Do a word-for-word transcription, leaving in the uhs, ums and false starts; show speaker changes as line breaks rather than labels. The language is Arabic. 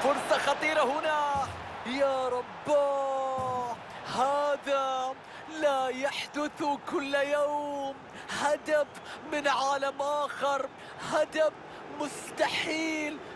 فرصة خطيرة هنا. يا رباه، هذا لا يحدث كل يوم. هدف من عالم آخر، هدف مستحيل